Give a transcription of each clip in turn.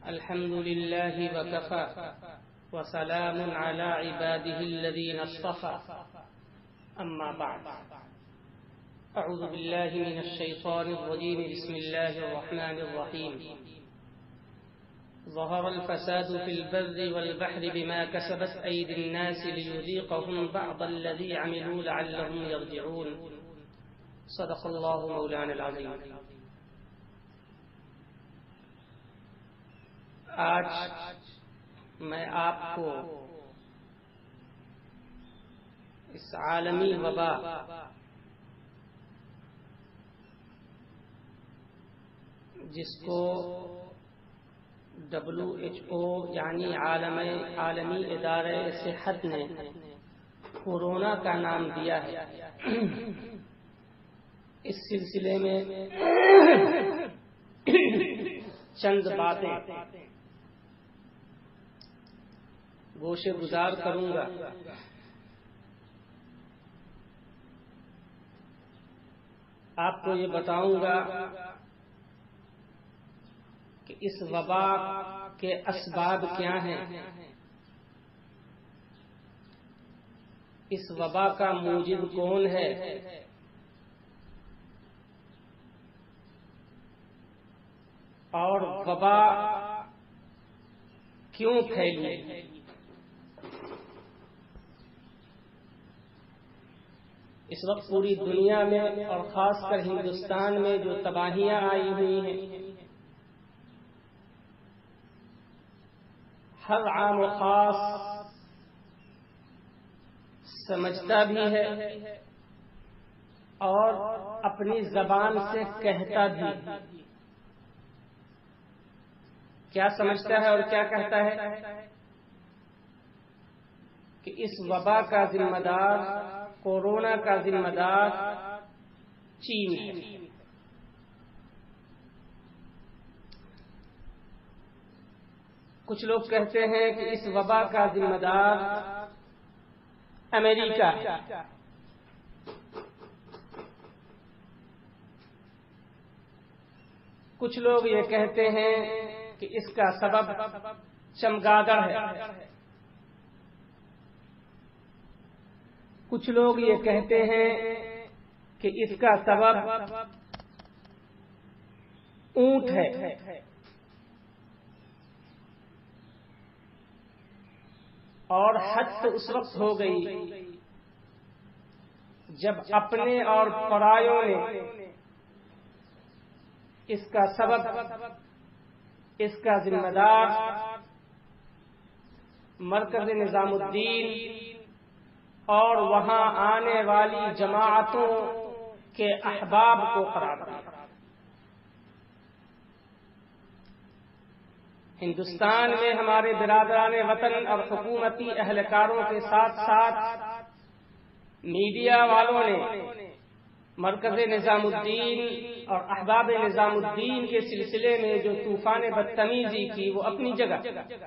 الحمد لله وكفى وسلام على عباده الذين اصطفى أما بعد أعوذ بالله من الشيطان الرجيم بسم الله الرحمن الرحيم ظهر الفساد في البر والبحر بما كسبت أيدي الناس ليذيقهم بعض الذي عملوا لعلهم يرجعون صدق الله مولانا العظيم. آج میں آپ کو اس عالمی وبا جس کو WHO یعنی عالمی ادارہ صحت نے کورونا کا نام دیا ہے، اس سلسلے میں چند باتیں گوشے گزار کروں گا. آپ کو یہ بتاؤں گا کہ اس وبا کے اسباب کیا ہیں، اس وبا کا موجب کون ہے، اور وبا کیوں پھیلی. اس وقت پوری دنیا میں اور خاص کر ہندوستان میں جو تباہیاں آئی ہوئی ہیں، ہر عام و خاص سمجھتا بھی ہے اور اپنی زبان سے کہتا بھی. کیا سمجھتا ہے اور کیا کہتا ہے؟ کہ اس وبا کا ذمہ دار، کورونا کا ذمہ دار چین ہے. کچھ لوگ کہتے ہیں کہ اس وبا کا ذمہ دار امریکہ ہے. کچھ لوگ یہ کہتے ہیں کہ اس کا سبب چمگادڑ ہے. کچھ لوگ یہ کہتے ہیں کہ اس کا سبب اونٹ ہے. اور حد تو اس وقت ہو گئی جب اپنے اور پرایوں نے اس کا سبب، اس کا ذمہ دار مرکز نظام الدین اور وہاں آنے والی جماعتوں کے احباب کو قرار دیا. ہندوستان میں ہمارے برادران وطن اور حکومتی اہلکاروں کے ساتھ ساتھ میڈیا والوں نے مرکز نظام الدین اور احباب نظام الدین کے سلسلے میں جو طوفان بدتمیزی کی وہ اپنی جگہ.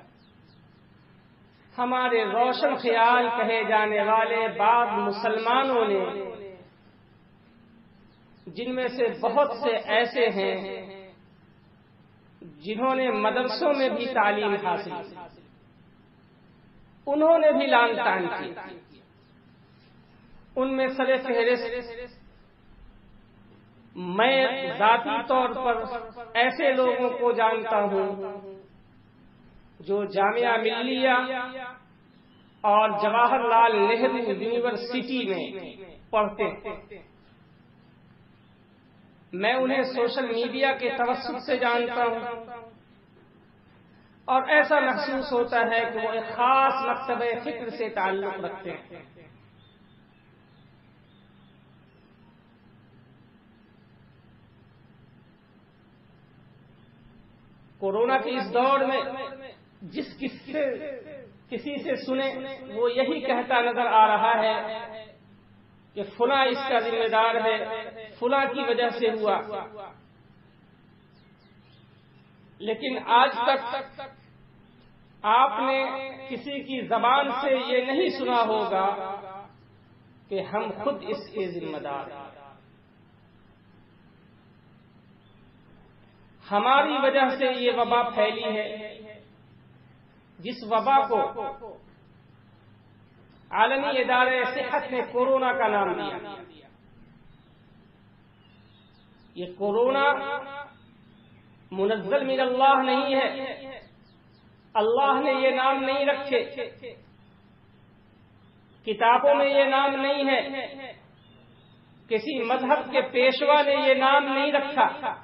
ہمارے روشن خیال کہے جانے والے بعض مسلمانوں نے، جن میں سے بہت سے ایسے ہیں جنہوں نے مدرسوں میں بھی تعلیم حاصل کی، انہوں نے بھی لعن طعن کی. ان میں سر فہرست میں ذاتی طور پر ایسے لوگوں کو جانتا ہوں جو جامعہ ملیہ اور جواہر لال نہرو یونیورسٹی میں پڑھتے ہیں. میں انہیں سوشل میڈیا کے توسط سے جانتا ہوں اور ایسا محسوس ہوتا ہے کہ وہ ایک خاص مکتبہ فکر سے تعلق رکھتے ہیں. کورونا کے اس دور میں جس کسی سے سنے وہ یہی کہتا نظر آ رہا ہے کہ فلاں اس کا ذمہ دار ہے، فلاں کی وجہ سے ہوا. لیکن آج تک آپ نے کسی کی زبان سے یہ نہیں سنا ہوگا کہ ہم خود اس کے ذمہ دار ہیں. ہماری وجہ سے یہ وبا پھیلی ہے، جس وبا کو عالمی ادارے صحت نے کورونا کا نام دیا۔ یہ کورونا منزل من اللہ نہیں ہے، اللہ نے یہ نام نہیں رکھے، کتابوں میں یہ نام نہیں ہے، کسی مذہب کے پیشوا نے یہ نام نہیں رکھا،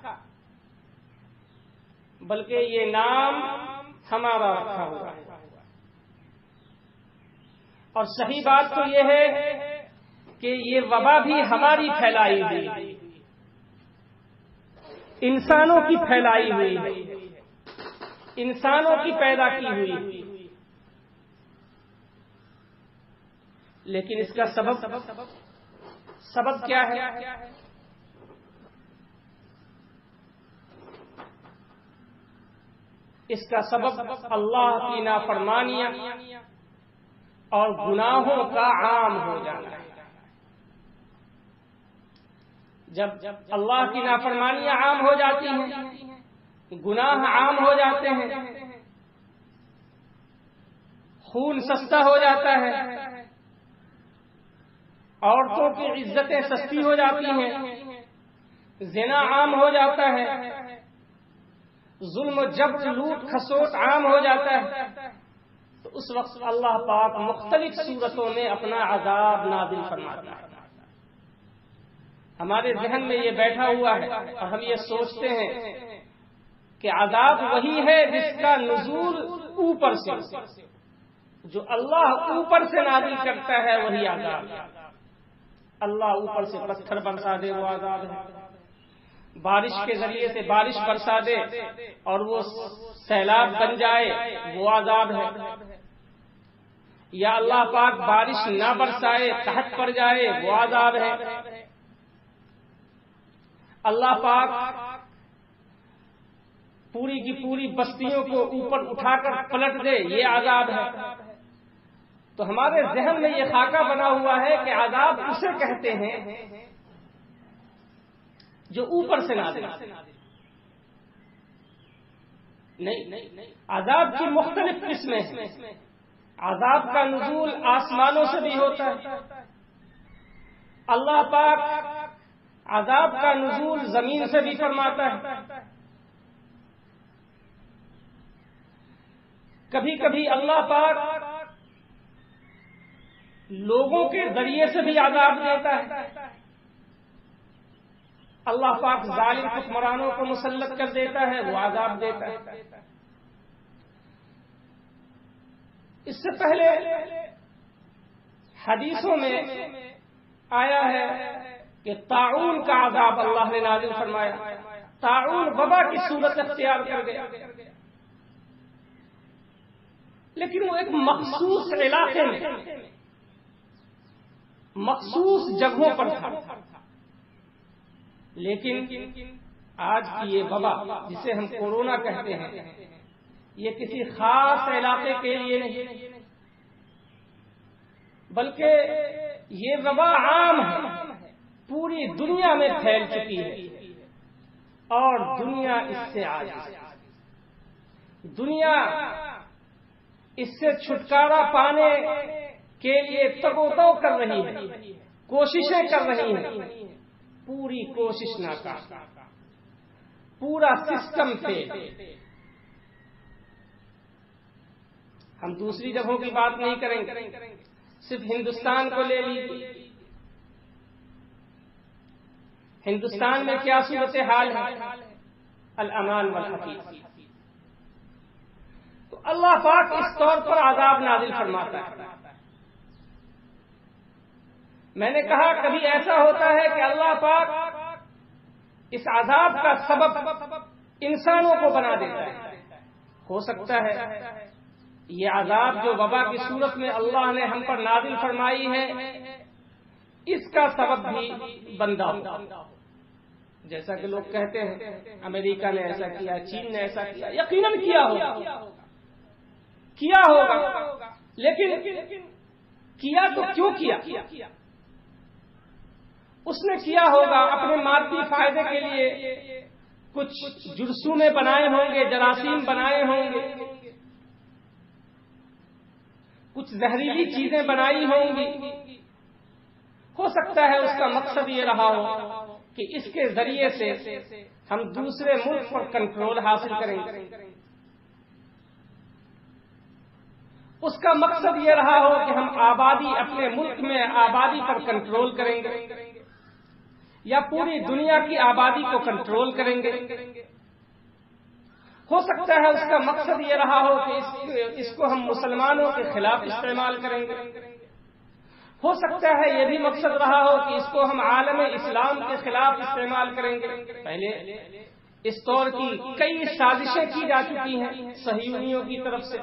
بلکہ یہ نام ہمارا رکھا ہوا ہے۔ اور صحیح بات تو یہ ہے کہ یہ وبا بھی ہماری پھیلائی ہوئی ہے، انسانوں کی پھیلائی ہوئی ہے، انسانوں کی پیدا کی ہوئی، لیکن اس کا سبب کیا ہے؟ اس کا سبب اللہ کی نافرمانیاں اور گناہوں کا عام ہو جانا ہے۔ جب اللہ کی نافرمانیاں عام ہو جاتی ہیں، گناہ عام ہو جاتے ہیں، خون سستا ہو جاتا ہے، عورتوں کی عزتیں سستی ہو جاتی ہیں، زنا عام ہو جاتا ہے، ظلم و جبر لوٹ کھسوٹ عام ہو جاتا ہے، تو اس وقت اللہ پاک مختلف صورتوں میں اپنا عذاب نازل فرماتا ہے۔ ہمارے ذہن میں یہ بیٹھا ہوا ہے اور ہم یہ سوچتے ہیں کہ عذاب وہی ہے جس کا نزول اوپر سے، جو اللہ اوپر سے نازل کرتا ہے وہی عذاب ہے۔ اللہ اوپر سے پتھر برسا دے وہ عذاب ہے، بارش کے ذریعے سے بارش برسا دے اور وہ سیلاب بن جائے وہ عذاب ہے، یا اللہ پاک بارش نہ برسائے قحط پڑ جائے وہ عذاب ہے، اللہ پاک پوری کی پوری بستیوں کو اوپر اٹھا کر پلٹ دے یہ عذاب ہے۔ تو ہمارے ذہن میں یہ خاکہ بنا ہوا ہے کہ عذاب اسے کہتے ہیں جو اوپر سے نازل ہوتا ہے۔ نہیں، عذاب کی مختلف قسمیں ہیں، عذاب کا نزول آسمانوں سے بھی ہوتا ہے، اللہ پاک عذاب کا نزول زمین سے بھی فرماتا ہے، کبھی کبھی اللہ پاک لوگوں کے ذریعے سے بھی عذاب دیتا ہے، اللہ پاک ظالم حکمرانوں کو مسلط کر دیتا ہے وہ عذاب دیتا ہے۔ اس سے پہلے حدیثوں میں آیا ہے کہ طاعون کا عذاب اللہ نے نازل فرمایا، طاعون وبا کی صورت اختیار کر گیا، لیکن وہ ایک مخصوص علاقے میں مخصوص جگہوں پر تھا، لیکن آج کی یہ وبا جسے ہم کورونا کہتے ہیں یہ کسی خاص علاقے کے لیے نہیں، بلکہ یہ وبا عام ہے، پوری دنیا میں پھیل چکی ہے اور دنیا اس سے عاجز ہے۔ دنیا اس سے چھٹکارا پانے کے لیے تگ و دو کر رہی ہے، کوششیں کر رہی ہیں، پوری کوشش ناکام، پورا سسٹم فیل۔ ہم دوسری جگہوں کی بات نہیں کریں گے، صرف ہندوستان کو لے لیجیے۔ ہندوستان میں کیا صورتحال ہے؟ الامان والحفیظ۔ تو اللہ پاک اس طور پر عذاب نازل فرماتا ہے۔ میں نے کہا کبھی ایسا ہوتا ہے کہ اللہ پاک اس عذاب کا سبب انسانوں کو بنا دیتا ہے۔ ہو سکتا ہے یہ عذاب جو وبا کی صورت میں اللہ نے ہم پر نازل فرمائی ہے اس کا سبب بھی بندہ ہو، جیسا کہ لوگ کہتے ہیں امریکہ نے ایسا کیا، چین نے ایسا کیا، یقیناً کیا ہوگا، لیکن کیا تو کیوں کیا؟ اس نے کیا ہوگا اپنے مادی فائدے کے لیے، کچھ جرثومے بنائے ہوں گے، جراثیم بنائے ہوں گے، کچھ زہریلی چیزیں بنائی ہوں گی. ہو سکتا ہے اس کا مقصد یہ رہا ہو کہ اس کے ذریعے سے ہم دوسرے ملک پر کنٹرول حاصل کریں گے. اس کا مقصد یہ رہا ہو کہ ہم آبادی، اپنے ملک میں آبادی پر کنٹرول کریں گے یا پوری دنیا کی آبادی کو کنٹرول کریں گے. ہو سکتا ہے اس کا مقصد یہ رہا ہو کہ اس کو ہم مسلمانوں کے خلاف استعمال کریں گے. ہو سکتا ہے یہ بھی مقصد رہا ہو کہ اس کو ہم عالم اسلام کے خلاف استعمال کریں گے. پہلے اس طور کی کئی سازشیں کی جا چکی ہیں صہیونیوں کی طرف سے،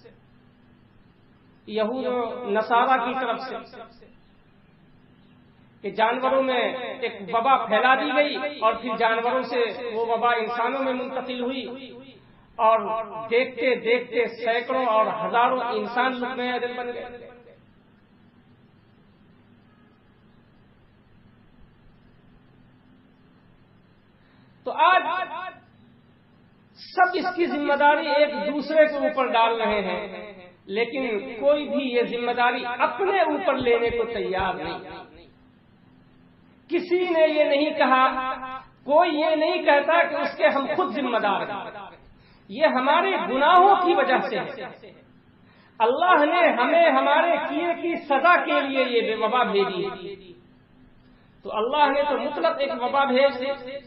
یہود و نصارہ کی طرف سے، کہ جانوروں میں ایک وبا پھیلا دی گئی اور پھر جانوروں سے وہ وبا انسانوں میں منتقل ہوئی اور دیکھتے دیکھتے سینکڑوں اور ہزاروں انسان لقمۂ اجل بن گئے. تو آج سب اس کی ذمہ داری ایک دوسرے کے اوپر ڈال رہے ہیں، لیکن کوئی بھی یہ ذمہ داری اپنے اوپر لینے کو تیار نہیں. کسی نے یہ نہیں کہا، کوئی یہ نہیں کہتا کہ اس کے ہم خود ذمہ دار ہیں. یہ ہمارے گناہوں کی وجہ سے ہے. اللہ نے ہمیں ہمارے کیے کی سزا کے لیے یہ وبا بھیجی، تو اللہ نے تو مطلق ایک وبا بھیج دی.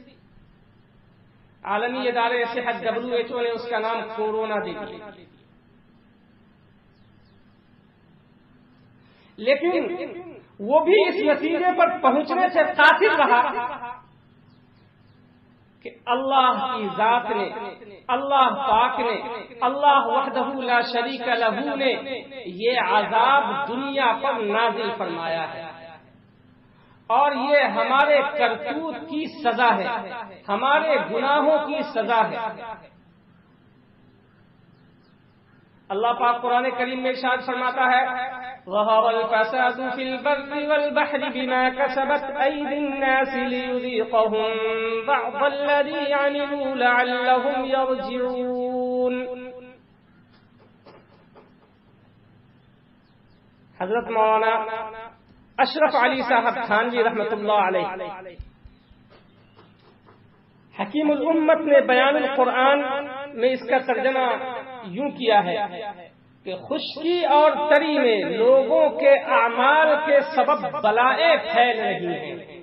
عالمی ادارے صحت WHO نے اس کا نام کورونا دے دیا. لیکن وہ بھی اس نتیجے پر پہنچنے سے قاصر رہا کہ اللہ کی ذات نے، اللہ پاک نے، اللہ وحدہ لا شریک لہ نے یہ عذاب دنیا پر نازل فرمایا ہے، اور یہ ہمارے کرتوت کی سزا ہے، ہمارے گناہوں کی سزا ہے. اللہ پاک قرآن کریم میں ارشاد فرماتا ہے ظَهَرَ الْفَسَادُ فِي الْبَرِّ وَالْبَحْرِ بِمَا كَسَبَتْ أَيْدِي النَّاسِ لِيُذِيقَهُم بَعْضَ الَّذِي عَمِلُوا لَعَلَّهُمْ يَرْجِعُونَ. حضرت مولانا اشرف علی صاحب تھانوی رحمۃ اللہ علیہ حکیم الامت نے بیان القرآن میں اس کا ترجمہ یوں کیا ہے کہ خشکی اور تری میں لوگوں کے اعمال کے سبب بلائیں پھیل رہی ہیں.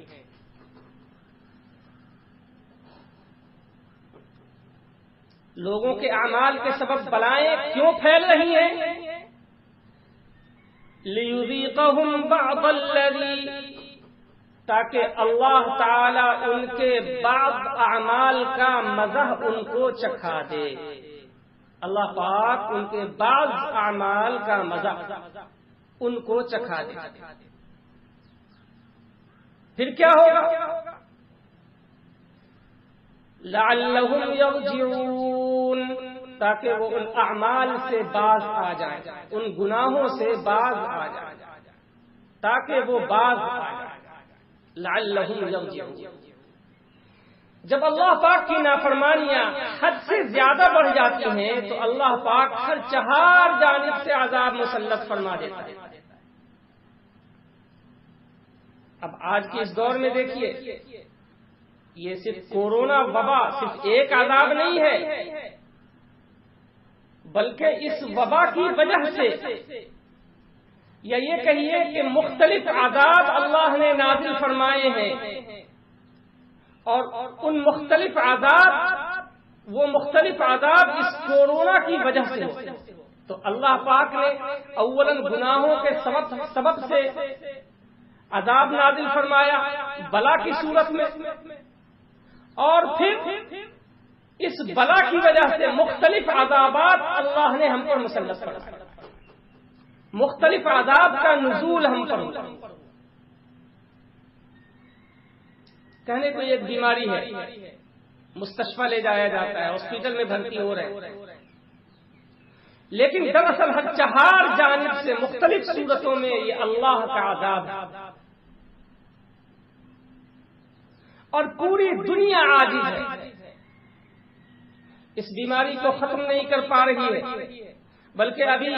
لوگوں کے اعمال کے سبب بلائیں کیوں پھیل رہی ہیں؟ لِيُذِيقَهُمْ بَعْضَ الَّذِي، تاکہ اللہ تعالی ان کے بعض اعمال کا مزہ ان کو چکھا دے. اللہ پاک ان کے بعض اعمال کا مزہ ان کو چکھا دے. پھر کیا ہوگا؟ لعلہم یرجعون، تاکہ وہ ان اعمال سے باز آ جائیں، ان گناہوں سے باز آ جائیں، تاکہ وہ باز آ جائیں. لعلہم یرجعون. جب اللہ پاک کی نافرمانیاں حد سے زیادہ بڑھ جاتی ہیں تو اللہ پاک ہر چہار جانب سے عذاب مسلط فرما دیتا ہے. اب آج کے اس دور میں دیکھیے، یہ صرف کورونا وبا صرف ایک عذاب نہیں ہے، بلکہ اس وبا کی وجہ سے، یا یہ کہیے کہ مختلف عذاب اللہ نے نازل فرمائے ہیں، اور ان مختلف عذاب، وہ مختلف عذاب اس کورونا کی وجہ سے ہوتے ہیں. تو اللہ پاک نے اولاً گناہوں کے سبب سے عذاب نازل فرمایا بلا کی صورت میں، اور پھر اس بلا کی وجہ سے مختلف عذابات اللہ نے ہم پر مسلط فرمائے. مختلف عذاب کا نزول ہم پر ہوا. کہنے کو ایک بیماری ہے، مستشفیٰ لے جایا جاتا ہے، ہاسپٹل میں بھرتی ہو رہے ہیں، لیکن دراصل ہر چہار جانب سے مختلف صورتوں میں یہ اللہ کا عذاب ہے، اور پوری دنیا عاجز ہے. اس بیماری کو ختم نہیں کر پا رہی ہے، بلکہ ابھی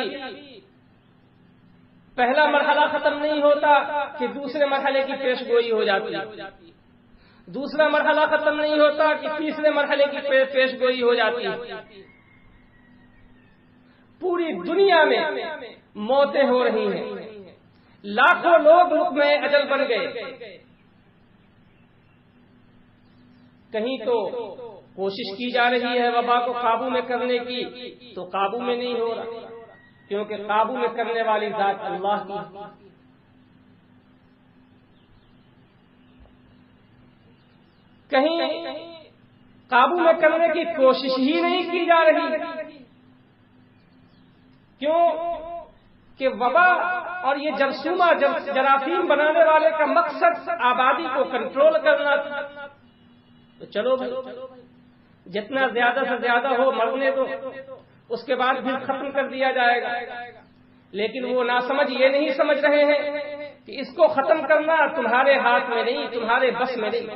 پہلا مرحلہ ختم نہیں ہوتا کہ دوسرے مرحلے کی پیش گوئی ہو جاتی ہے، دوسرا مرحلہ ختم نہیں ہوتا کہ تیسرے مرحلے کی پیش گوئی ہو جاتی ہے۔ پوری دنیا میں موتیں ہو رہی ہیں، لاکھوں لوگ لقمہ اجل بن گئے۔ کہیں تو کوشش کی جا رہی ہے وبا کو قابو میں کرنے کی، تو قابو میں نہیں ہو رہا، کیونکہ قابو میں کرنے والی ذات اللہ کی۔ کہیں قابو میں کرنے کی کوشش ہی نہیں کی جا رہی، کیوں کہ وبا اور یہ جرثومہ جراثیم بنانے والے کا مقصد آبادی کو کنٹرول کرنا تھا۔ تو چلو بھائی، جتنا زیادہ سے زیادہ ہو مرنے دو، اس کے بعد پھر ختم کر دیا جائے گا۔ لیکن وہ ناسمجھ یہ نہیں سمجھ رہے ہیں کہ اس کو ختم کرنا تمہارے ہاتھ میں نہیں، تمہارے بس میں نہیں۔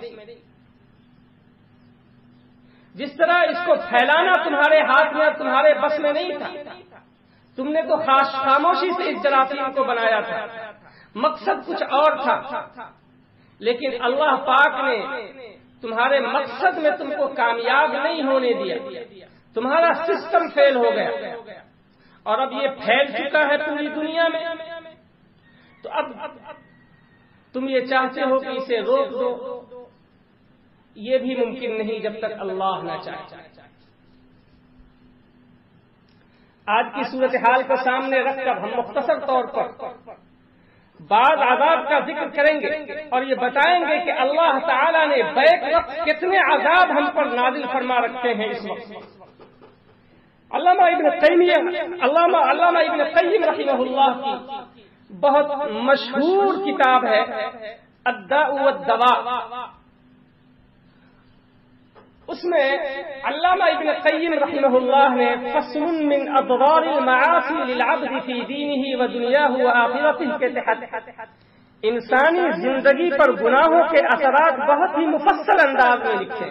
جس طرح اس کو پھیلانا تمہارے ہاتھ میں اور تمہارے بس میں نہیں تھا، تم نے تو خاموشی سے اس جراثیم کو بنایا تھا، مقصد کچھ اور تھا، لیکن اللہ پاک نے تمہارے مقصد میں تم کو کامیاب نہیں ہونے دیا، تمہارا سسٹم فیل ہو گیا، اور اب یہ پھیل چکا ہے پوری دنیا میں۔ تو اب تم یہ چاہتے ہو کہ اسے روک دو، یہ بھی ممکن نہیں جب تک اللہ نہ چاہے۔ آج کی صورتحال کو سامنے رکھ کر ہم مختصر طور پر بعض عذاب کا ذکر کریں گے اور یہ بتائیں گے کہ اللہ تعالیٰ نے بیک وقت کتنے عذاب ہم پر نازل فرما رکھے ہیں اس وقت۔ علامہ ابن قیم رحمہ اللہ کی بہت مشہور کتاب ہے الداء والدواء، اس میں علامہ ابن قیم رحمہ اللہ نے فصل من اضرار المعاصی للعبد فی دینہ و دنیاہ و آخرتہ کے تحت انسانی زندگی پر گناہوں کے اثرات بہت ہی مفصل انداز میں لکھے،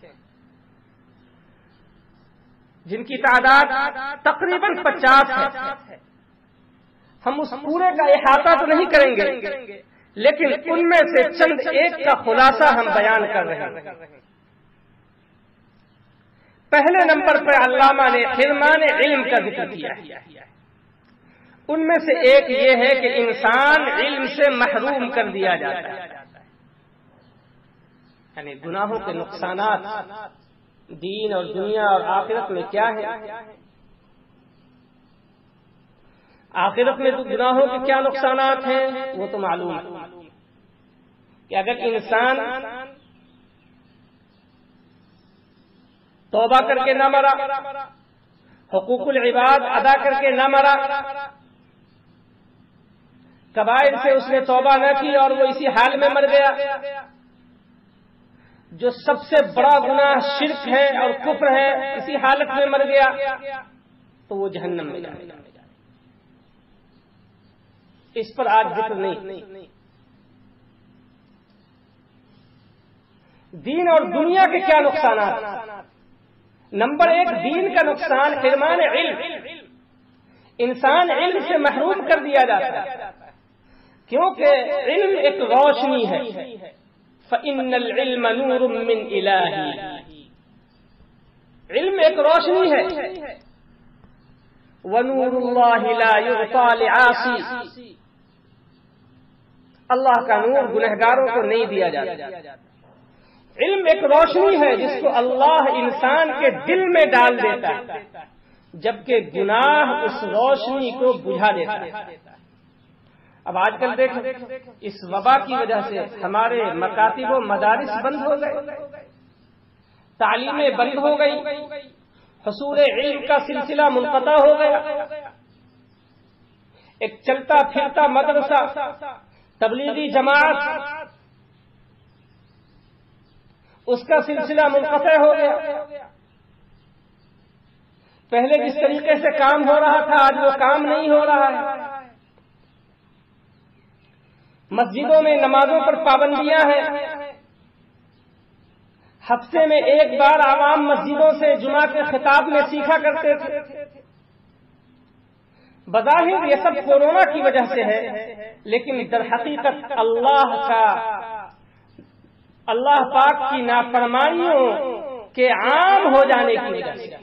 جن کی تعداد تقریباً 50 ہے۔ ہم اس پورے کا احاطہ تو نہیں کریں گے، لیکن ان میں سے چند ایک کا خلاصہ ہم بیان کر رہے ہیں۔ پہلے نمبر پر علامہ نے حرمان علم کا ذکر کیا ہے۔ ان میں سے ایک یہ ہے کہ انسان علم سے محروم کر دیا جاتا ہے، یعنی گناہوں کے نقصانات دین اور دنیا اور آخرت میں کیا ہے۔ آخرت میں تو گناہوں کے کیا نقصانات ہیں وہ تو معلوم ہے کہ اگر انسان توبہ کر کے نہ مرا، حقوق العباد ادا کر کے نہ مرا، کبائر سے اس نے توبہ نہ کی اور وہ اسی حال میں مر گیا، جو سب سے بڑا گناہ شرک ہے اور کفر ہے اسی حالت میں مر گیا، تو وہ جہنم میں جائے گا۔ اس پر آج ذکر نہیں۔ دین اور دنیا کے کیا نقصانات؟ نمبر 1 دین کا نقصان حرمان علم، انسان علم سے محروم کر دیا جاتا ہے، کیونکہ علم ایک روشنی ہے۔ فَإِنَّ الْعِلْمَ نُورٌ مِّنْ إِلَٰهِ، علم ایک روشنی ہے۔ وَنُورُ اللَّهِ لَا يُعْطَىٰ لِعَاصٍ، اللہ کا نور گنہگاروں کو نہیں دیا جاتا۔ علم ایک روشنی ہے جس کو اللہ انسان کے دل میں ڈال دیتا ہے، جبکہ گناہ اس روشنی کو بجھا دیتا ہے۔ اب آج کل دیکھیں، اس وبا کی وجہ سے ہمارے مکاتب و مدارس بند ہو گئے، تعلیمیں بند ہو گئی، حصول علم کا سلسلہ منقطع ہو گیا۔ ایک چلتا پھرتا مدرسہ، تبلیغی جماعت، اس کا سلسلہ منقطع ہو گیا۔ پہلے جس طریقے سے کام ہو رہا تھا آج وہ کام نہیں ہو رہا ہے۔ مسجدوں میں نمازوں پر پابندیاں ہیں، ہفتے میں ایک بار عوام مسجدوں سے جمعہ کے خطاب میں سیکھا کرتے تھے. بظاہر یہ سب کورونا کی وجہ سے ہے، لیکن در حقیقت اللہ پاک کی نافرمانیوں کے عام ہو جانے کی وجہ سے.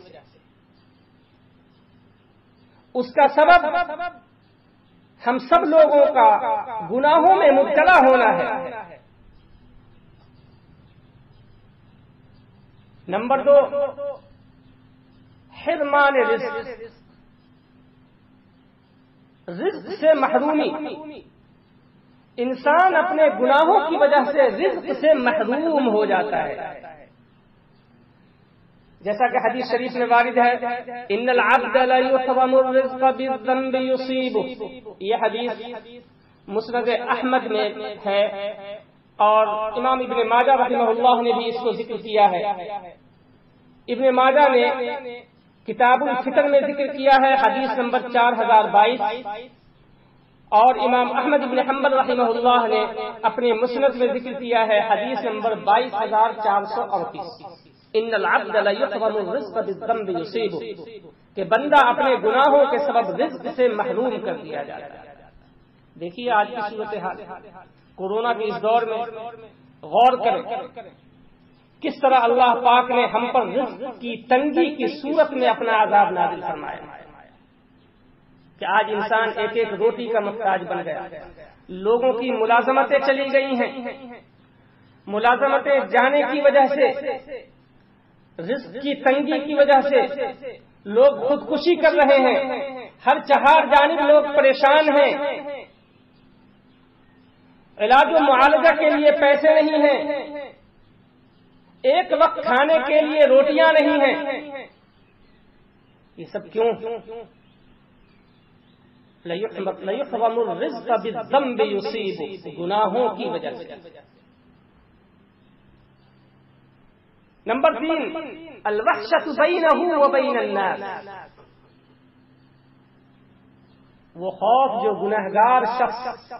اس کا سبب ہم سب لوگوں کا گناہوں میں مبتلا ہونا ہے. نمبر 2، حرمان رزق سے محرومی. انسان اپنے گناہوں کی وجہ سے رزق سے محروم ہو جاتا ہے. جیسا کہ حدیث شریف میں وارد ہے، ان العبد لا يحرم الرزق بالذنب يصيبه. یہ حدیث مسند احمد میں ہے اور امام ابن ماجہ رحمہ اللہ نے بھی اس کو ذکر کیا ہے. ابن ماجہ نے کتاب الفطر میں ذکر کیا ہے حدیث نمبر 4022، اور امام احمد بن حنبل رحمہ اللہ نے اپنے مسند میں ذکر کیا ہے حدیث نمبر 22438، ان العبد لا يحرم الرزق بالذنب يصيبه، کہ بندہ اپنے گناہوں کے سبب رزق سے محروم کر دیا جاتا ہے. دیکھیے آج کی صورتحال کورونا کے اس دور میں، غور کریں کس طرح اللہ پاک نے ہم پر رزق کی تنگی کی صورت میں اپنا عذاب نازل فرمایا کہ آج انسان ایک ایک روٹی کا محتاج بن گیا. لوگوں کی ملازمتیں چلی گئی ہیں. ملازمتیں جانے کی وجہ سے، رزق کی تنگی کی وجہ سے لوگ خودکشی کر رہے ہیں. ہر چہار جانب لوگ پریشان ہیں. علاج و معالجہ کے لیے پیسے نہیں ہیں. ایک وقت کھانے کے لیے روٹیاں نہیں ہیں. یہ سب کیوں؟ لَيُحْرَمُ الرِّزْقَ بِالذَّنبِ يُصِيبُ، گناہوں کی وجہ سے. نمبر 3، الوحشۃ بینہ وبین الناس. وہ خوف جو گنہگار شخص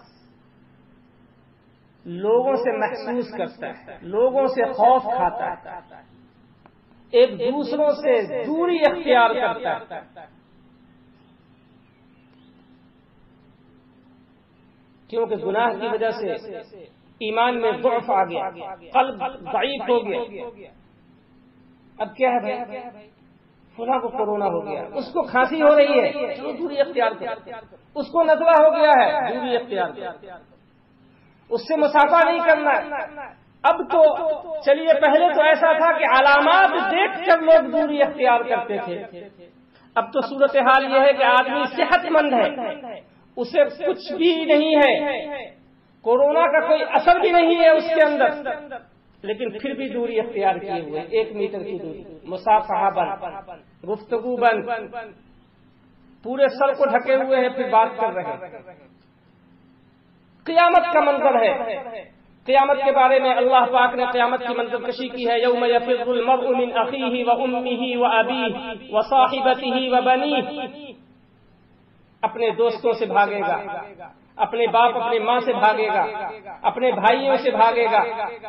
لوگوں سے محسوس کرتا ہے، لوگوں سے خوف کھاتا ہے، ایک دوسروں سے دوری اختیار کرتا ہے. کیونکہ گناہ کی وجہ سے ایمان میں ضعف آ گیا، قلب ضعیف ہو گیا. اب کیا ہے بھائی، فلاں کو کورونا ہو گیا، اس کو کھانسی ہو رہی ہے، چلو دوری اختیار کر. اس کو نزلہ ہو گیا ہے، دوری اختیار کر. اس سے مسافہ نہیں کرنا. اب تو چلیے، پہلے تو ایسا تھا کہ علامات دیکھ کر لوگ دوری اختیار کرتے تھے. اب تو صورتحال یہ ہے کہ آدمی صحت مند ہے، اسے کچھ بھی نہیں ہے، کورونا کا کوئی اثر بھی نہیں ہے اس کے اندر، لیکن پھر بھی دوری اختیار کیے ہوئے. 1 میٹر کی دوری، مصافحہ بند، گفتگو بند، پورے سر کو ڈھکے ہوئے ہیں، پھر بات کر رہے ہیں. قیامت کا منظر ہے. قیامت کے بارے میں اللہ پاک نے قیامت کی منظر کشی کی ہے. یوم یفر المرء من اخیہ وامہ وابیہ وصاحبتہ وبنیہ. اپنے دوستوں سے بھاگے گا، اپنے باپ اپنے ماں سے بھاگے گا، اپنے بھائیوں سے بھاگے گا.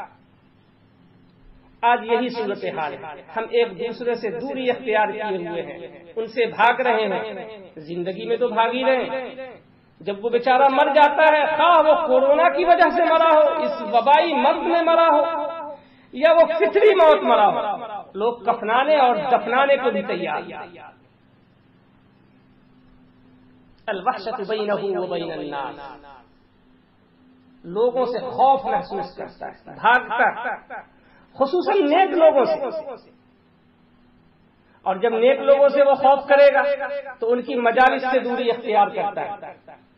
آج یہی صورتحال ہے. ہم ایک دوسرے سے دوری اختیار کیے ہوئے ہیں، ان سے بھاگ رہے ہیں. زندگی میں تو بھاگ ہی رہے ہیں. جب وہ بیچارہ مر جاتا ہے، خواہ وہ کورونا کی وجہ سے مرا ہو، اس وبائی مرض میں مرا ہو، یا وہ فطری موت مرا ہو، لوگ کفنانے اور دفنانے کو بھی تیار. الوحشۃ بینہ وبین الناس، لوگوں سے خوف محسوس کرتا ہے، بھاگتا ہے، خصوصاً نیک لوگوں سے. اور جب نیک لوگوں سے وہ خوف کرے گا تو ان کی مجالس سے دوری اختیار کرتا ہے،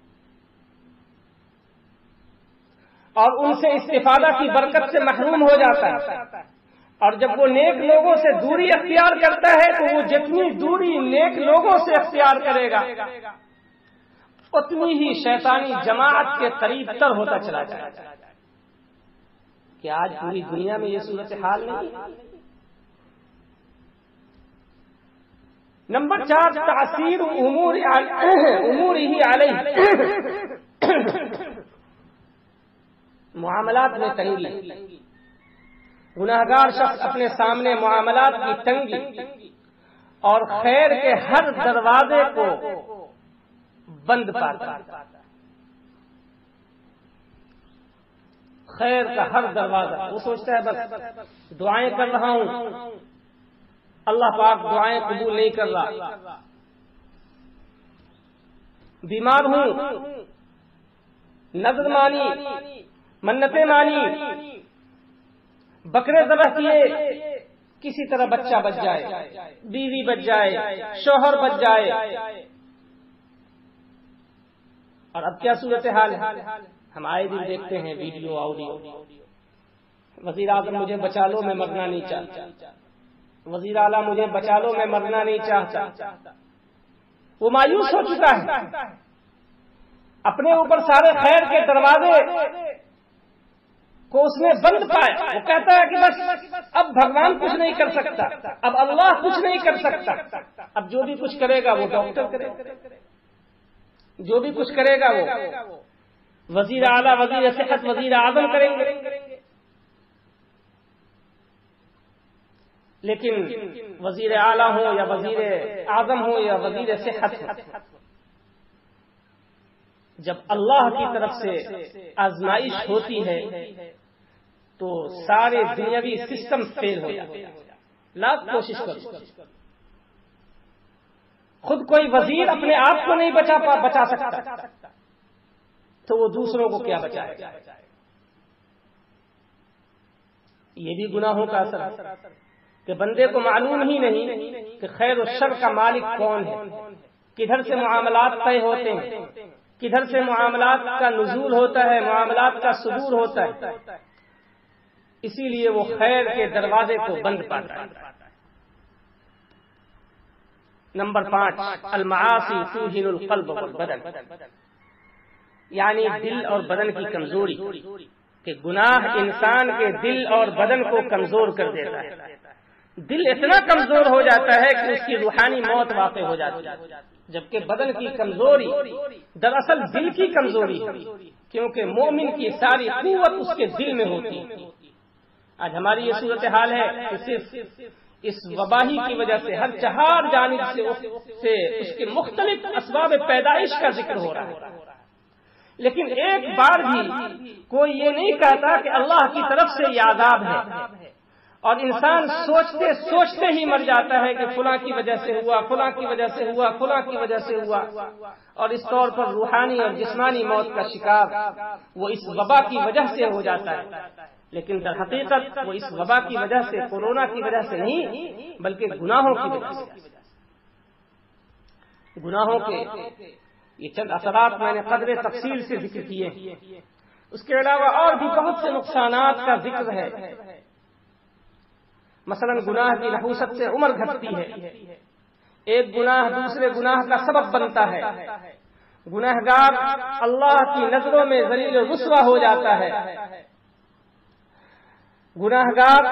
اور ان سے استفادہ کی برکت سے محروم ہو جاتا ہے. اور جب وہ نیک لوگوں سے دوری اختیار کرتا ہے تو وہ جتنی دوری نیک لوگوں سے اختیار کرے گا اتنی ہی شیطانی جماعت کے قریب تر ہوتا چلا جائے گا. کہ آج پوری دنیا میں یہ صورتحال نہیں. نمبر 4، تاثیر امور ہی علیہ، معاملات میں تنگی. گناہگار شخص اپنے سامنے معاملات کی تنگی اور خیر کے ہر دروازے کو بند پاتا ہے. خیر کا ہر دروازہ وہ سوچتا ہے بس دعائیں کر رہا ہوں، اللہ پاک دعائیں قبول نہیں کر رہا، بیمار ہوں، نذر مانی، منتیں مانی، بکرے ذبح کیے، کسی طرح بچہ بچ جائے، بیوی بچ جائے، شوہر بچ جائے. اور اب کیا صورتحال ہے؟ ہم آئے دن دیکھتے ہیں ویڈیو آڈیو، وزیر اعظم مجھے بچا لو میں مرنا نہیں چاہتا، وزیر اعلیٰ مجھے بچا لو میں مرنا نہیں چاہتا. وہ مایوس ہو چکا ہے، اپنے اوپر سارے خیر کے دروازے کو اس نے بند پایا. وہ کہتا ہے کہ بس اب بھگوان کچھ نہیں کر سکتا، اب اللہ کچھ نہیں کر سکتا، اب جو بھی کچھ کرے گا وہ ڈاکٹر کرے گا، جو بھی کچھ کرے گا وہ وزیر اعلیٰ، وزیر صحت، وزیر اعظم کریں گے. لیکن وزیر اعلیٰ ہو یا وزیر اعظم ہو یا وزیر صحت ہو، جب اللہ کی طرف سے آزمائش ہوتی ہے تو سارے دنیاوی سسٹم فیل ہو جاتے ہیں. لاکھ کوشش کرو، خود کوئی وزیر اپنے آپ کو نہیں بچا سکتا تو وہ دوسروں کو کیا بچائے گا؟ یہ بھی گناہوں کا اثر ہے کہ بندے کو معلوم ہی نہیں کہ خیر و شر کا مالک کون ہے، کدھر سے معاملات طے ہوتے ہیں، کدھر سے معاملات کا نزول ہوتا ہے، معاملات کا صدور ہوتا ہے. اسی لیے وہ خیر کے دروازے کو بند پاتا ہے. نمبر 5، المعاصی توہن القلب والبدن، یعنی دل اور بدن کی کمزوری، کہ گناہ انسان کے دل اور بدن کو کمزور کر دیتا ہے. دل اتنا کمزور ہو جاتا ہے کہ اس کی روحانی موت واقع ہو جاتی ہے، جبکہ بدن کی کمزوری دراصل دل کی کمزوری ہے، کیونکہ مومن کی ساری قوت اس کے دل میں ہوتی ہے. آج ہماری یہ صورتحال ہے کہ صرف اس وباہی کی وجہ سے ہر چہار جانب سے اس کے مختلف اسباب پیدائش کا ذکر ہو رہا ہے، لیکن ایک بار بھی کوئی یہ نہیں کہتا کہ اللہ کی طرف سے یہ عذاب ہے. اور انسان سوچتے سوچتے ہی مر جاتا ہے کہ فلاں کی وجہ سے ہوا، فلاں کی وجہ سے ہوا، فلاں کی وجہ سے ہوا، اور اس طور پر روحانی اور جسمانی موت کا شکار وہ اس وبا کی وجہ سے ہو جاتا ہے. لیکن در حقیقت وہ اس وبا کی وجہ سے، کورونا کی وجہ سے نہیں، بلکہ گناہوں کی وجہ سے. گناہوں کے یہ چند اثرات میں نے قدر تفصیل سے ذکر کیے. اس کے علاوہ اور بھی بہت سے نقصانات کا ذکر ہے. مثلا گناہ کی نحوست سے عمر گھٹتی ہے، ایک گناہ دوسرے گناہ کا سبب بنتا ہے، گناہگار اللہ کی نظروں میں ذلیل و رسوا ہو جاتا ہے، گناہگار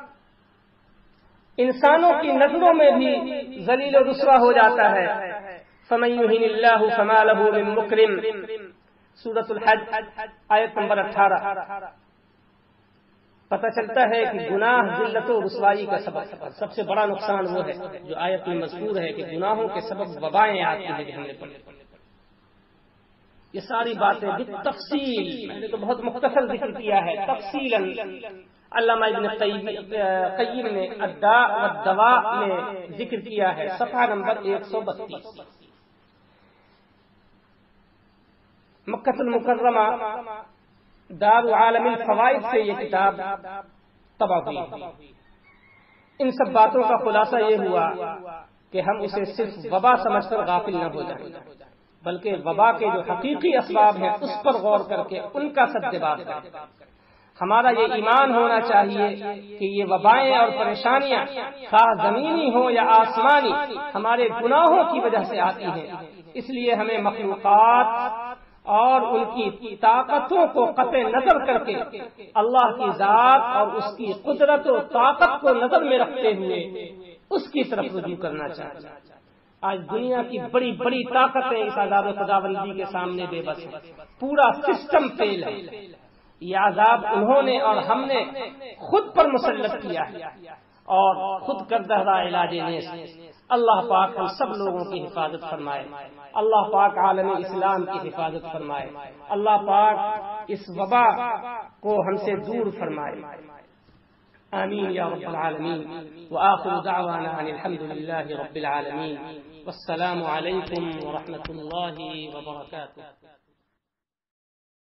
انسانوں کی نظروں میں بھی ذلیل و رسوا ہو جاتا ہے. فَمَن يُهِنِ اللَّهُ فَمَا لَهُ مِن مُكْرِمٍ، سورۃ الحج آیت نمبر 18. پتہ چلتا ہے کہ گناہ ذلت و رسوائی کا سبب، سب سے بڑا نقصان وہ ہے جو آیت میں مذکور ہے کہ گناہوں کے سبب وبائیں آتی ہیں جو ہم نے پڑھی. یہ ساری باتیں بالتفصیل میں نے تو بہت مختصر ذکر کیا ہے، تفصیلاً علامہ ابن قیم نے الداء والدواء میں ذکر کیا ہے، صفحہ نمبر 132. مکہ المکرمہ دار عالم الفوائد سے یہ کتاب طبع ہوئی. ان سب باتوں کا خلاصہ یہ ہوا کہ ہم اسے صرف وبا سمجھ کر غافل نہ ہو جائیں، بلکہ وبا کے جو حقیقی اسباب ہیں اس پر غور کر کے ان کا سدباب کریں. ہمارا یہ ایمان ہونا چاہیے کہ یہ وبائیں اور پریشانیاں خواہ زمینی ہو یا آسمانی ہمارے گناہوں کی وجہ سے آتی ہیں. اس لیے ہمیں مخلوقات اور ان کی طاقتوں کو قطع نظر کر کے اللہ کی ذات اور اس کی قدرت و طاقت کو نظر میں رکھتے ہوئے اس کی طرف رجوع کرنا چاہیے. آج دنیا کی بڑی بڑی طاقتیں اس عذاب خداوندی کے سامنے بے بس ہیں، پورا سسٹم فیل ہے. یہ عذاب انہوں نے اور ہم نے خود پر مسلط کیا ہے اور خود کردہ علاج نیس۔ اللہ پاک ہم سب لوگوں کی حفاظت فرمائے، اللہ پاک عالم اسلام کی حفاظت فرمائے، اللہ پاک اس وبا کو ہم سے دور فرمائے، آمین یا رب العالمین۔ وآخر دعوانا ان الحمد للہ رب العالمین، والسلام علیکم ورحمۃ اللہ وبرکاتہ۔